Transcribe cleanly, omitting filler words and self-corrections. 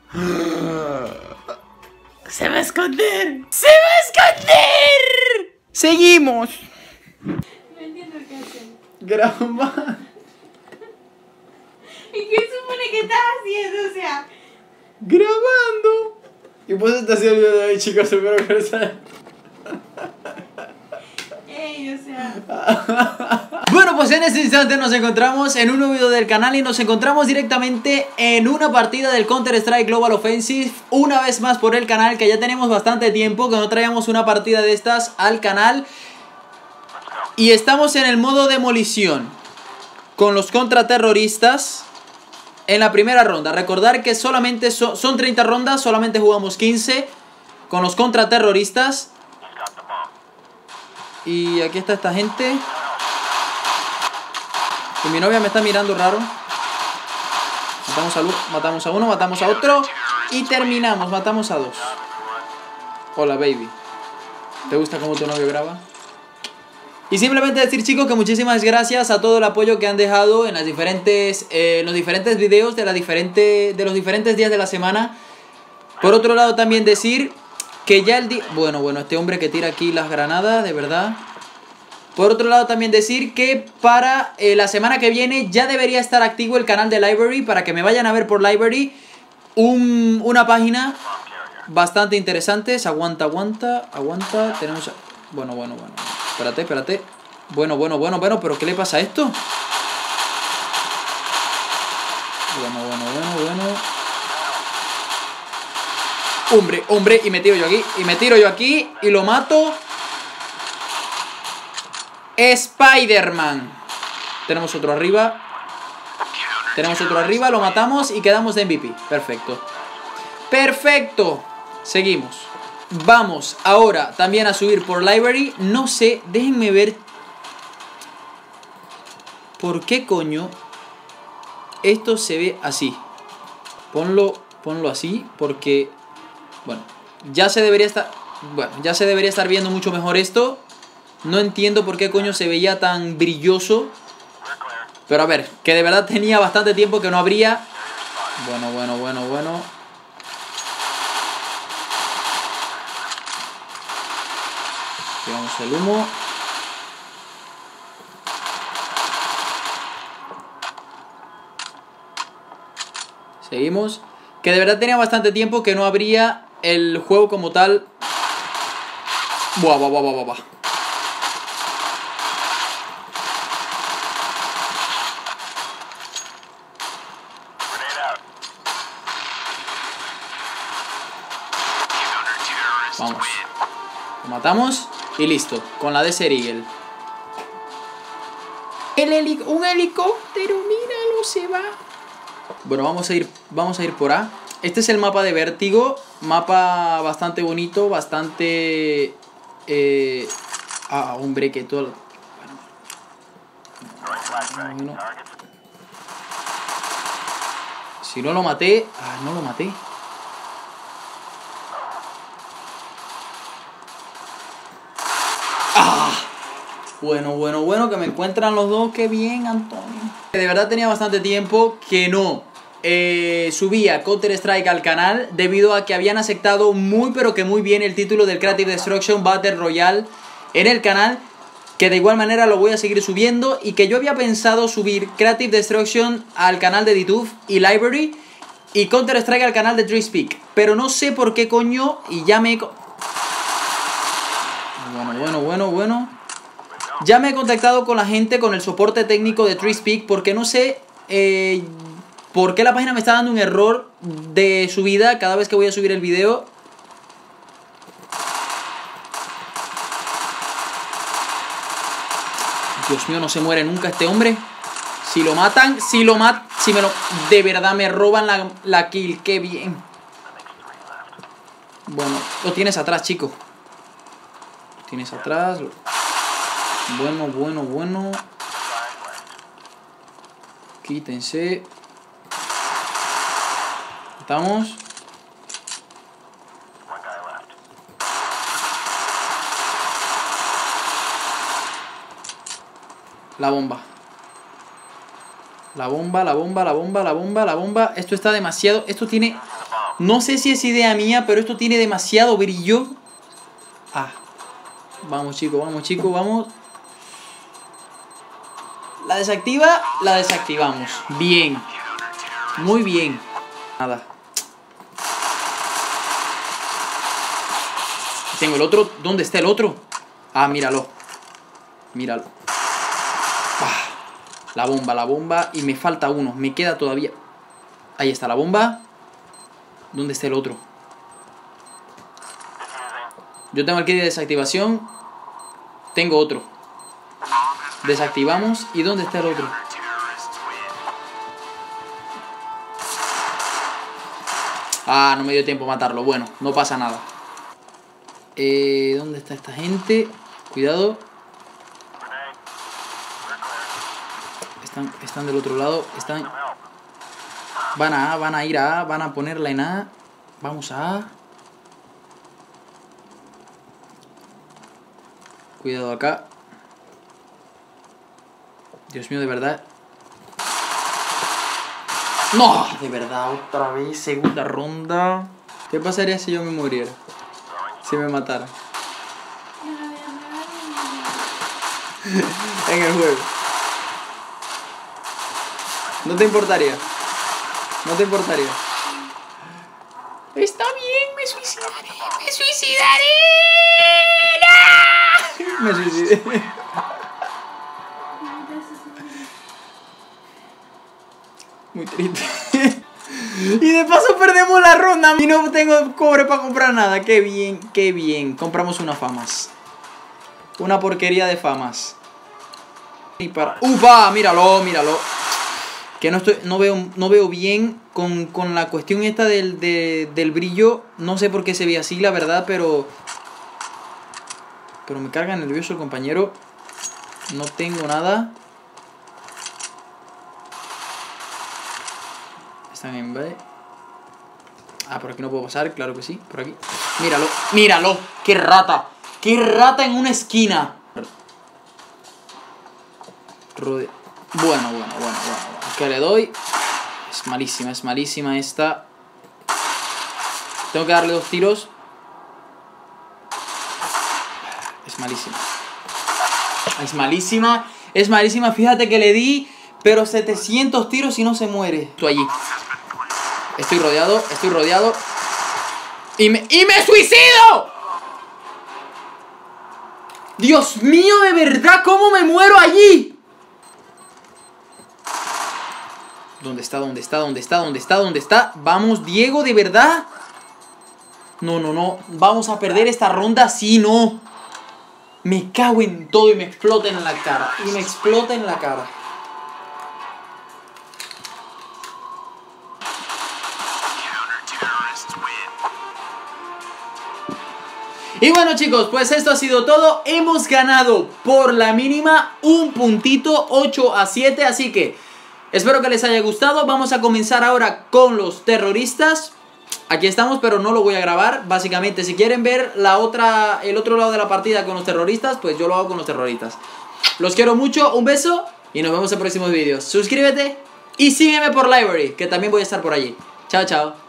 ¡Se va a esconder! ¡Se va a esconder! ¡Seguimos! No entiendo qué hacen. Graba. ¿Y qué supone que estás haciendo? O sea... Grabando. Y pues está haciendo el video de ahí, chicos, espero que les haya... Ey, o sea... Bueno, pues en este instante nos encontramos en un nuevo video del canal y nos encontramos directamente en una partida del Counter-Strike Global Offensive. Una vez más por el canal, que ya tenemos bastante tiempo que no traíamos una partida de estas al canal. Y estamos en el modo demolición con los contraterroristas en la primera ronda. Recordar que solamente son 30 rondas, solamente jugamos 15 con los contraterroristas. Y aquí está esta gente. Y mi novia me está mirando raro. Matamos a uno, matamos a otro. Y terminamos, matamos a dos. Hola, baby. ¿Te gusta cómo tu novio graba? Y simplemente decir, chicos, que muchísimas gracias a todo el apoyo que han dejado en las diferentes, los diferentes videos de los diferentes días de la semana. Por otro lado, también decir que ya el día... Bueno, este hombre que tira aquí las granadas, de verdad. Por otro lado, también decir que para la semana que viene ya debería estar activo el canal de Library, para que me vayan a ver por Library. Una página bastante interesante. Aguanta. Tenemos... Bueno. Espérate. Bueno, pero ¿qué le pasa a esto? Bueno. Hombre, y me tiro yo aquí, y lo mato. Spider-Man. Tenemos otro arriba, lo matamos y quedamos de MVP. Perfecto. Seguimos. Vamos ahora también a subir por Library. No sé, déjenme ver por qué coño esto se ve así. Ponlo así, porque bueno, ya se debería estar viendo mucho mejor esto. No entiendo por qué coño se veía tan brilloso. Pero a ver, que de verdad tenía bastante tiempo que no abría. Bueno. Tiramos el humo. Seguimos. Que de verdad tenía bastante tiempo que no abría el juego como tal. Buah. Vamos. Lo matamos y listo. Con la Desert Eagle. Un helicóptero, míralo, se va. Bueno, vamos a ir por A. Este es el mapa de Vértigo. Mapa bastante bonito, bastante... hombre, que todo... Bueno. Si no lo maté... no lo maté. Bueno, que me encuentran los dos. Qué bien, Antonio. De verdad tenía bastante tiempo que no subía Counter-Strike al canal, debido a que habían aceptado muy pero que muy bien el título del Creative Destruction Battle Royale en el canal, que de igual manera lo voy a seguir subiendo, y que yo había pensado subir Creative Destruction al canal de DTuF y Library, y Counter-Strike al canal de TreeSpeak, pero no sé por qué coño, y ya me... Bueno. Ya me he contactado con la gente, con el soporte técnico de TreeSpeak, porque no sé por qué la página me está dando un error de subida cada vez que voy a subir el video. Dios mío, no se muere nunca este hombre. Si lo matan, de verdad me roban la kill, qué bien. Bueno, lo tienes atrás, chico. Lo tienes atrás. Bueno. Quítense. Estamos. La bomba. Esto está demasiado. Esto tiene No sé si es idea mía, pero esto tiene demasiado brillo. Ah. Vamos, chicos, vamos. La desactiva, la desactivamos. Bien. Muy bien. Nada. Tengo el otro. ¿Dónde está el otro? Ah, míralo. Míralo. Ah, la bomba. Y me falta uno. Me queda todavía. Ahí está la bomba. ¿Dónde está el otro? Yo tengo el kit de desactivación. Tengo otro. Desactivamos. ¿Y dónde está el otro? Ah, no me dio tiempo a matarlo. Bueno, no pasa nada. ¿Dónde está esta gente? Cuidado. Están del otro lado. Van a A, van a ir a A, van a ponerla en A. Vamos a A. Cuidado acá. Dios mío, de verdad. ¡No! De verdad, otra vez, segunda ronda. ¿Qué pasaría si yo me muriera? Si me matara. En el juego. ¿No te importaría? ¿No te importaría? Está bien, me suicidaré. ¡Me suicidaré! ¡No! Me suicidé. Muy triste. Y de paso perdemos la ronda. Y no tengo cobre para comprar nada. Qué bien, qué bien. Compramos una famas. Una porquería de famas. Y para... ¡Upa! Míralo. Que no veo bien con la cuestión esta del brillo. No sé por qué se ve así, la verdad, pero me carga nervioso el compañero. No tengo nada. Están en B. Ah, por aquí no puedo pasar, claro que sí. Por aquí. Míralo. ¡Qué rata! ¡Qué rata en una esquina! Bueno. ¿Qué le doy? Es malísima esta. Tengo que darle 2 tiros. Es malísima. Fíjate que le di, pero 700 tiros y no se muere. Estoy allí. Estoy rodeado. ¡Y me suicido! ¡Dios mío, de verdad! ¿Cómo me muero allí? ¿Dónde está? Vamos, Diego, ¿de verdad? No. Vamos a perder esta ronda, sí, no. Me cago en todo y me explota en la cara. Y bueno, chicos, pues esto ha sido todo. Hemos ganado por la mínima un puntito, 8-7, así que espero que les haya gustado. Vamos a comenzar ahora con los terroristas. Aquí estamos, pero no lo voy a grabar. Básicamente, si quieren ver el otro lado de la partida con los terroristas, pues yo lo hago con los terroristas. Los quiero mucho, un beso y nos vemos en próximos vídeos. Suscríbete y sígueme por Library, que también voy a estar por allí. Chao.